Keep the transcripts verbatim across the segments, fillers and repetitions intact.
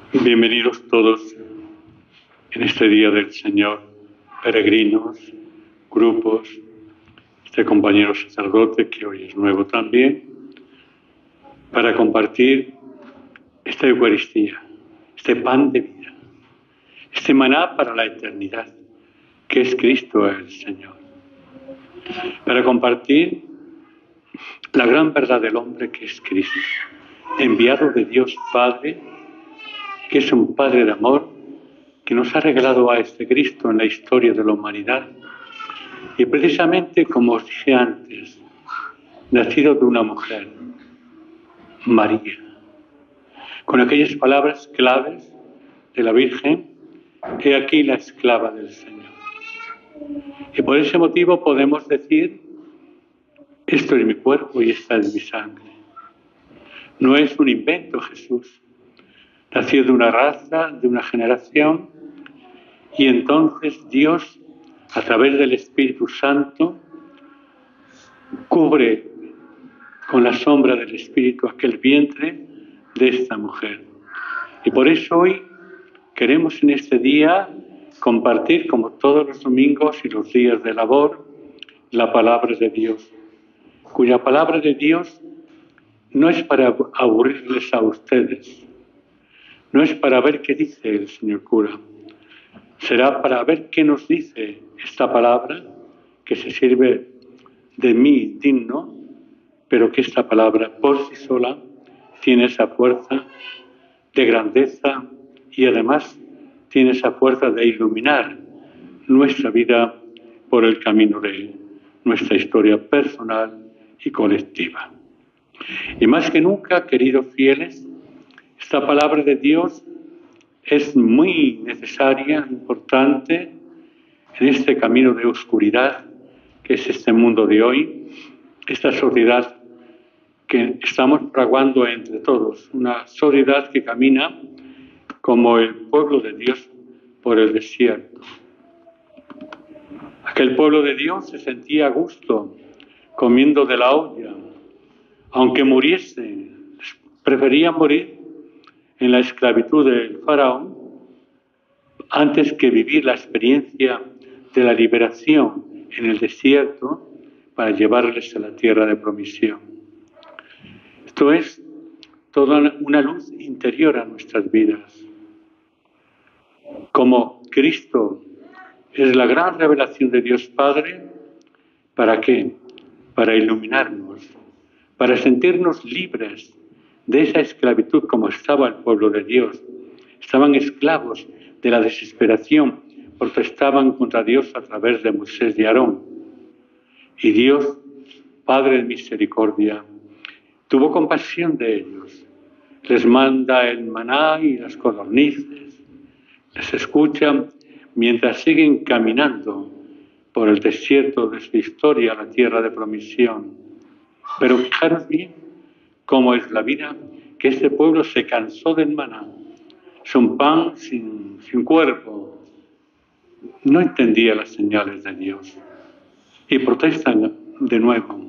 Bienvenidos todos en este día del Señor, peregrinos, grupos, este compañero sacerdote que hoy es nuevo también, para compartir esta Eucaristía, este pan de vida, este maná para la eternidad, que es Cristo el Señor. Para compartir la gran verdad del hombre que es Cristo, enviado de Dios Padre, que es un Padre de amor, que nos ha regalado a este Cristo en la historia de la humanidad. Y precisamente, como os dije antes, nacido de una mujer, María, con aquellas palabras claves de la Virgen, he aquí la esclava del Señor. Y por ese motivo podemos decir, esto es mi cuerpo y esta es mi sangre. No es un invento Jesús, nació de una raza, de una generación, y entonces Dios, a través del Espíritu Santo, cubre con la sombra del Espíritu aquel vientre de esta mujer. Y por eso hoy queremos en este día compartir, como todos los domingos y los días de labor, la palabra de Dios, cuya palabra de Dios no es para aburrirles a ustedes, no es para ver qué dice el señor cura, será para ver qué nos dice esta palabra, que se sirve de mí digno, pero que esta palabra por sí sola tiene esa fuerza de grandeza y además tiene esa fuerza de iluminar nuestra vida por el camino de nuestra historia personal y colectiva. Y más que nunca, queridos fieles, esta palabra de Dios es muy necesaria, importante en este camino de oscuridad que es este mundo de hoy, esta sociedad que estamos fraguando entre todos, una sociedad que camina como el pueblo de Dios por el desierto. Aquel pueblo de Dios se sentía a gusto comiendo de la olla, aunque muriese, prefería morir en la esclavitud del faraón antes que vivir la experiencia de la liberación en el desierto para llevarles a la tierra de promisión. Esto es toda una luz interior a nuestras vidas. Como Cristo es la gran revelación de Dios Padre, ¿para qué? Para iluminarnos, para sentirnos libres de esa esclavitud como estaba el pueblo de Dios. Estaban esclavos de la desesperación, protestaban contra Dios a través de Moisés y Aarón. Y Dios, Padre de misericordia, tuvo compasión de ellos. Les manda el maná y las codornices. Les escucha mientras siguen caminando por el desierto de su historia a la tierra de promisión. Pero fijaros bien cómo es la vida, que este pueblo se cansó del maná. Es un pan sin, sin cuerpo. No entendía las señales de Dios. Y protestan de nuevo.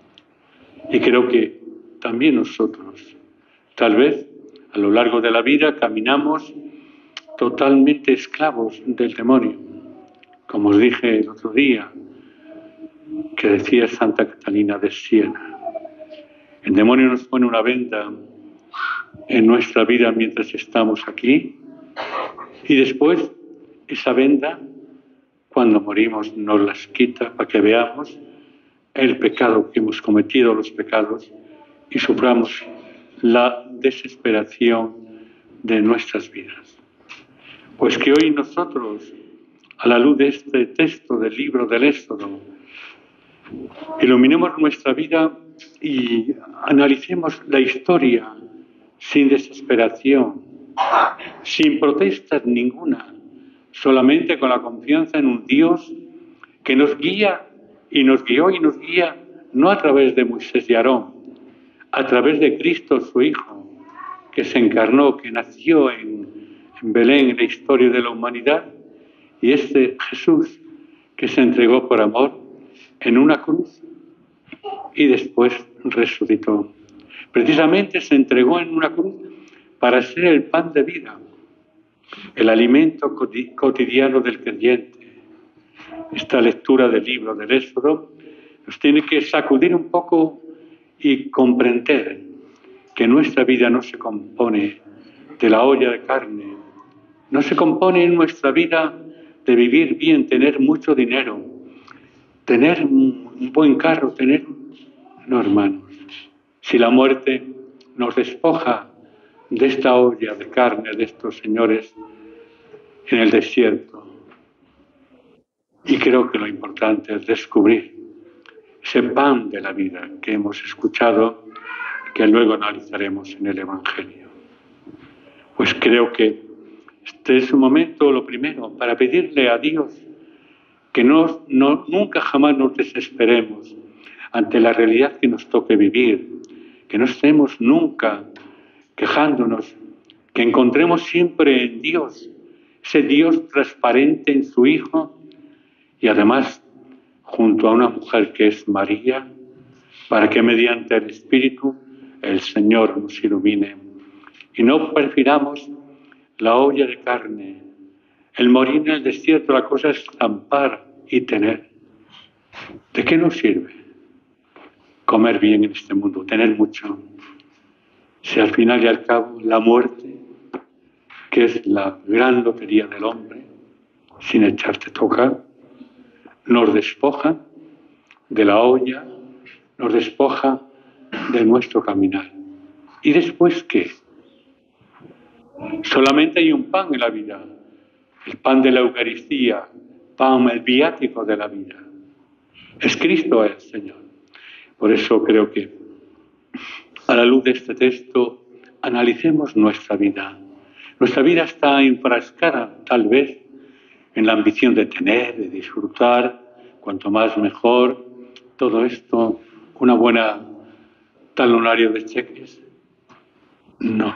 Y creo que también nosotros, tal vez a lo largo de la vida, caminamos totalmente esclavos del demonio. Como os dije el otro día, que decía Santa Catalina de Siena. El demonio nos pone una venda en nuestra vida mientras estamos aquí y después esa venda, cuando morimos, nos las quita para que veamos el pecado que hemos cometido, los pecados, y suframos la desesperación de nuestras vidas. Pues que hoy nosotros, a la luz de este texto del libro del Éxodo, iluminemos nuestra vida y analicemos la historia sin desesperación, sin protestas ninguna, solamente con la confianza en un Dios que nos guía y nos guió y nos guía no a través de Moisés y Aarón, a través de Cristo su Hijo, que se encarnó, que nació en, en Belén en la historia de la humanidad, y este Jesús que se entregó por amor en una cruz y después resucitó. Precisamente se entregó en una cruz para ser el pan de vida, el alimento cotidiano del creyente. Esta lectura del libro del Éxodo nos tiene que sacudir un poco y comprender que nuestra vida no se compone de la olla de carne, no se compone en nuestra vida de vivir bien, tener mucho dinero, tener un buen carro, tener... No, hermanos, si la muerte nos despoja de esta olla de carne de estos señores en el desierto, y creo que lo importante es descubrir ese pan de la vida que hemos escuchado, que luego analizaremos en el Evangelio. Pues creo que este es un momento, lo primero, para pedirle a Dios que no, no, nunca jamás nos desesperemos ante la realidad que nos toque vivir, que no estemos nunca quejándonos, que encontremos siempre en Dios, ese Dios transparente en su Hijo, y además junto a una mujer que es María, para que mediante el Espíritu el Señor nos ilumine y no prefiramos la olla de carne, el morir en el desierto. La cosa es estampar y tener. ¿De qué nos sirve comer bien en este mundo, tener mucho, si al final y al cabo la muerte, que es la gran lotería del hombre, sin echarte a tocar, nos despoja de la olla, nos despoja de nuestro caminar? ¿Y después qué? Solamente hay un pan en la vida, el pan de la Eucaristía, pan, el viático de la vida. Es Cristo el Señor. Por eso creo que a la luz de este texto analicemos nuestra vida. Nuestra vida está enfrascada tal vez en la ambición de tener, de disfrutar, cuanto más mejor, todo esto, una buena talonario de cheques. No.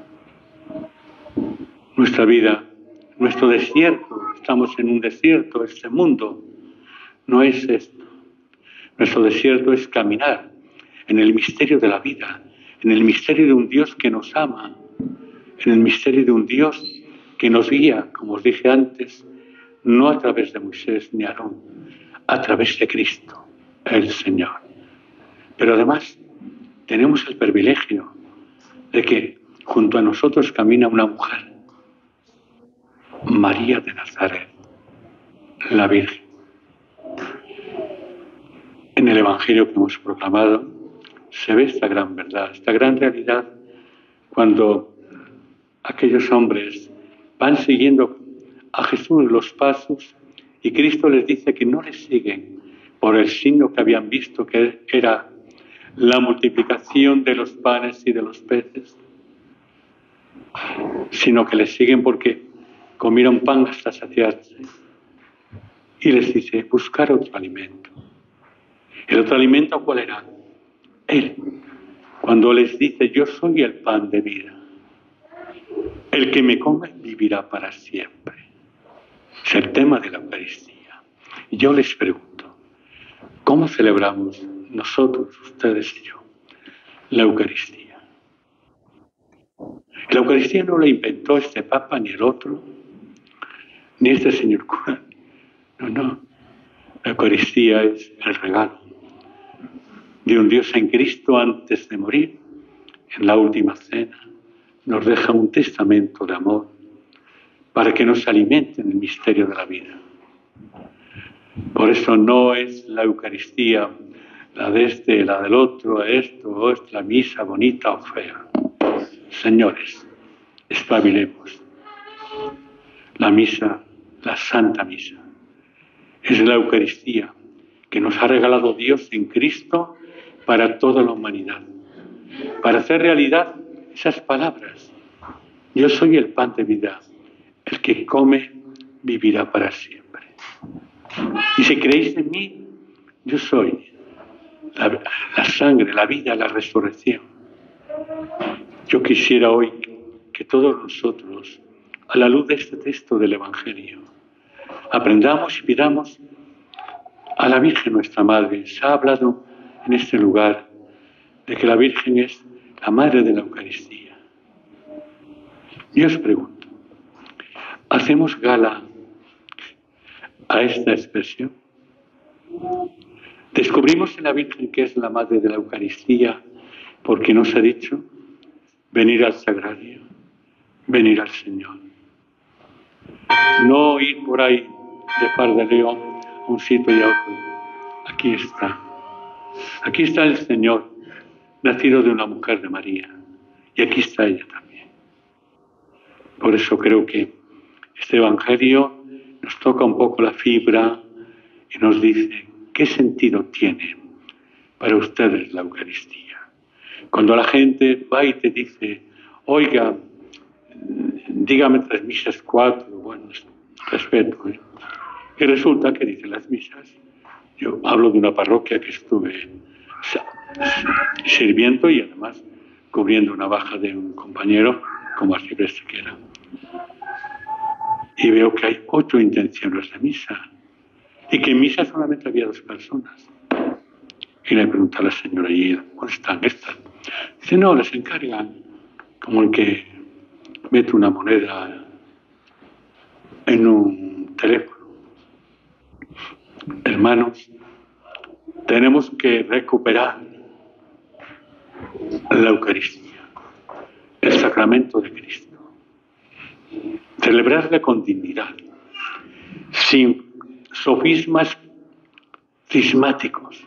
Nuestra vida, nuestro desierto, estamos en un desierto, este mundo, no es esto. Nuestro desierto es caminar en el misterio de la vida, en el misterio de un Dios que nos ama, en el misterio de un Dios que nos guía, como os dije antes, no a través de Moisés ni Aarón, a través de Cristo, el Señor. Pero además tenemos el privilegio de que junto a nosotros camina una mujer, María de Nazaret, la Virgen. En el Evangelio que hemos proclamado se ve esta gran verdad, esta gran realidad, cuando aquellos hombres van siguiendo a Jesús los pasos y Cristo les dice que no les siguen por el signo que habían visto, que era la multiplicación de los panes y de los peces, sino que les siguen porque comieron pan hasta saciarse. Y les dice, buscar otro alimento. ¿El otro alimento cuál era? Él. Cuando les dice, yo soy el pan de vida. El que me come vivirá para siempre. Es el tema de la Eucaristía. Y yo les pregunto, ¿cómo celebramos nosotros, ustedes y yo, la Eucaristía? La Eucaristía no la inventó este Papa ni el otro, ni este señor cura. No, no. La Eucaristía es el regalo de un Dios en Cristo antes de morir. En la última cena nos deja un testamento de amor para que nos alimente en el misterio de la vida. Por eso no es la Eucaristía la de este, la del otro, esto, o es la misa bonita o fea. Señores, espabilemos. La misa, la Santa Misa, es la Eucaristía que nos ha regalado Dios en Cristo para toda la humanidad, para hacer realidad esas palabras. Yo soy el pan de vida, el que come vivirá para siempre. Y si creéis en mí, yo soy la, la sangre, la vida, la resurrección. Yo quisiera hoy que todos nosotros, a la luz de este texto del Evangelio, aprendamos y pidamos a la Virgen nuestra Madre. Se ha hablado en este lugar de que la Virgen es la Madre de la Eucaristía. Yo os pregunto, ¿hacemos gala a esta expresión? Descubrimos en la Virgen que es la Madre de la Eucaristía porque nos ha dicho venir al Sagrario, venir al Señor. No ir por ahí de par de león a un sitio y a otro. Aquí está. Aquí está el Señor, nacido de una mujer de María. Y aquí está ella también. Por eso creo que este Evangelio nos toca un poco la fibra y nos dice qué sentido tiene para ustedes la Eucaristía. Cuando la gente va y te dice, oiga, dígame tres misas, cuatro, bueno, respeto, ¿eh? Y resulta que dicen las misas. Yo hablo de una parroquia que estuve sirviendo y además cubriendo una baja de un compañero, como arcipreste que era. Y veo que hay ocho intenciones de misa y que en misa solamente había dos personas. Y le pregunté a la señora, ¿y dónde están estas? Dice, no, les encargan como el que mete una moneda en un teléfono. Hermanos, tenemos que recuperar la Eucaristía, el sacramento de Cristo. Celebrarle con dignidad, sin sofismas cismáticos.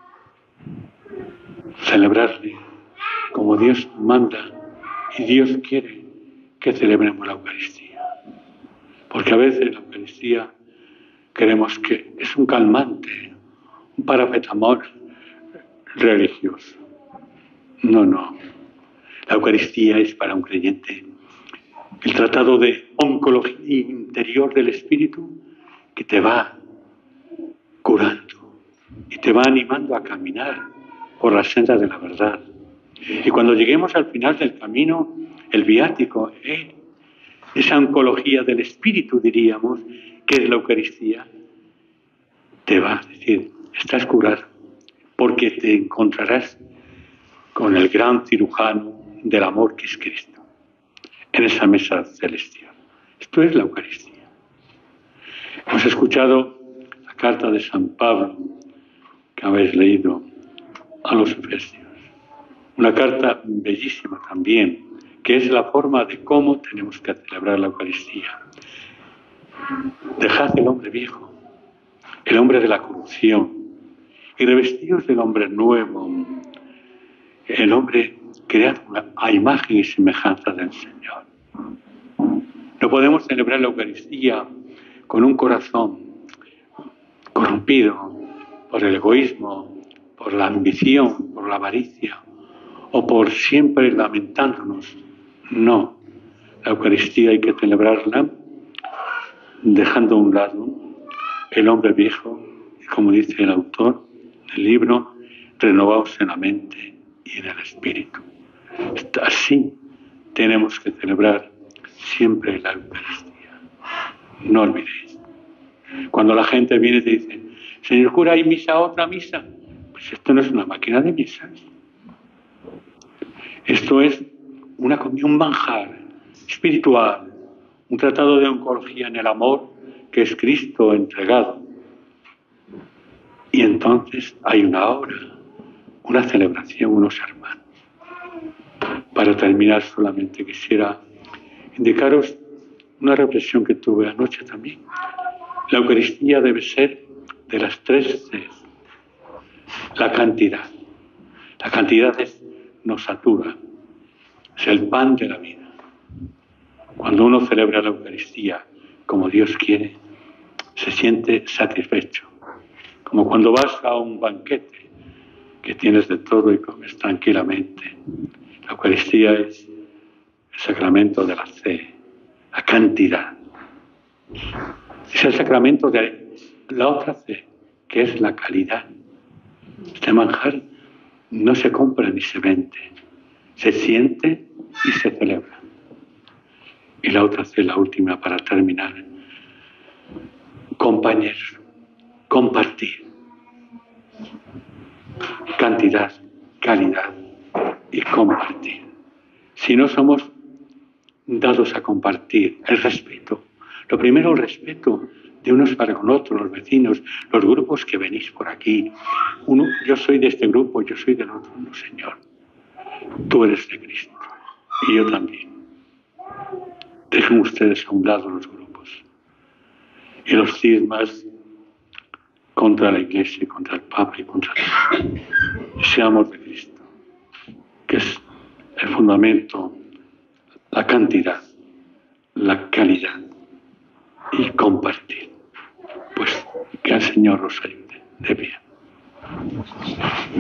Celebrarle como Dios manda y Dios quiere que celebremos la Eucaristía. Porque a veces la Eucaristía creemos que es un calmante, un paracetamol religioso. No, no. La Eucaristía es para un creyente el tratado de oncología interior del espíritu que te va curando y te va animando a caminar por la senda de la verdad. Y cuando lleguemos al final del camino, el viático, ¿eh? esa oncología del espíritu, diríamos, que es la Eucaristía, te va a decir, estás curado, porque te encontrarás con el gran cirujano del amor que es Cristo, en esa mesa celestial. Esto es la Eucaristía. Hemos escuchado la carta de San Pablo que habéis leído a los Efesios. Una carta bellísima también, que es la forma de cómo tenemos que celebrar la Eucaristía. Dejad el hombre viejo, el hombre de la corrupción, y revestidos del hombre nuevo, el hombre creado a imagen y semejanza del Señor. No podemos celebrar la Eucaristía con un corazón corrompido por el egoísmo, por la ambición, por la avaricia, o por siempre lamentándonos. No, la Eucaristía hay que celebrarla dejando a un lado el hombre viejo, y como dice el autor del libro, renovaos en la mente y en el espíritu. Así tenemos que celebrar siempre la Eucaristía. No olvidéis. Cuando la gente viene y te dice, señor cura, ¿hay misa, otra misa? Pues esto no es una máquina de misas. Esto es una comunión, un manjar espiritual, un tratado de oncología en el amor que es Cristo entregado. Y entonces hay una hora, una celebración, unos hermanos. Para terminar, solamente quisiera indicaros una reflexión que tuve anoche también. La Eucaristía debe ser de las tres Cs. La cantidad. La cantidad es, nos satura. Es el pan de la vida. Cuando uno celebra la Eucaristía como Dios quiere, se siente satisfecho. Como cuando vas a un banquete que tienes de todo y comes tranquilamente. La Eucaristía es el sacramento de la C, la cantidad. Es el sacramento de la otra C, que es la calidad. Este manjar no se compra ni se vende, se siente y se celebra. Y la otra C, la última para terminar, compañeros, compartir. Cantidad, calidad y compartir. Si no somos dados a compartir, el respeto. Lo primero, el respeto de unos para con otros, los vecinos, los grupos que venís por aquí. Uno, yo soy de este grupo, yo soy del otro. No, Señor, tú eres de Cristo y yo también. Dejen ustedes a un lado los grupos y los cismas contra la Iglesia, contra el Papa y contra Dios. Y seamos de Cristo, que es el fundamento, la cantidad, la calidad y compartir. Pues que el Señor os ayude. De pie.